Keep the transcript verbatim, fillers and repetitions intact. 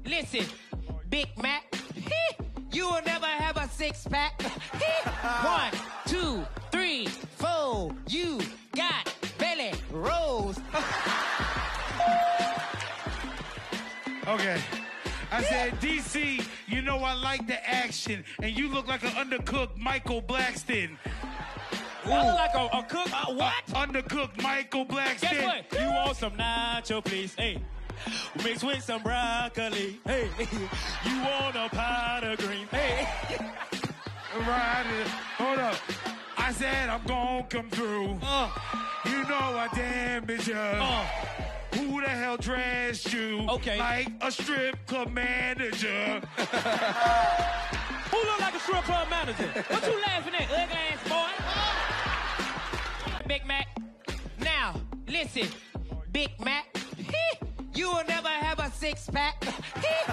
listen, Big Mac, you will never have a six pack. One, two, three, four, you got belly rolls. Okay. I said, D C, you know I like the action, and you look like an undercooked Michael Blackston. I look like a, a cook. Uh, what? Uh, undercooked Michael Blackston. Guess what? You want some nacho, please? Hey, mixed with some broccoli. Hey, you want a pot of green? Hey. Right. Hold up. I said I'm gonna come through. Uh, you know I damage you. uh, Who the hell dressed you Okay. like a strip club manager? Who look like a strip club manager? What you laughing at, ugly ass boy? Big Mac. Now, listen, Big Mac, you will never have a six pack.